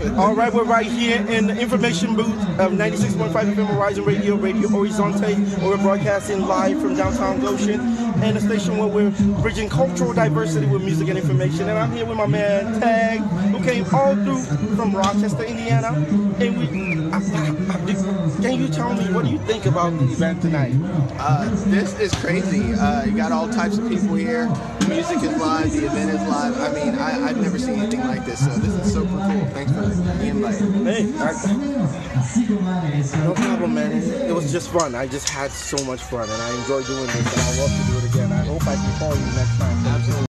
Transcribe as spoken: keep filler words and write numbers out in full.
All right, we're right here in the information booth of ninety-six point five F M Horizon Radio, Radio Horizonte, where we're broadcasting live from downtown Goshen, and a station where we're bridging cultural diversity with music and information. And I'm here with my man Tag, who came all through from Rochester, Indiana. And we, I, I, I, can you tell me, what do you think about the event tonight? Uh, this is crazy. Uh, you got all types of people here. The music is live. The event is live. I mean, I, I've never seen anything like this, so this is super cool. Thanks for the invite. Hey, I, no problem, man. It was just fun. I just had so much fun, and I enjoy doing this, and I love to do it again. I hope I can call you next time. Absolutely.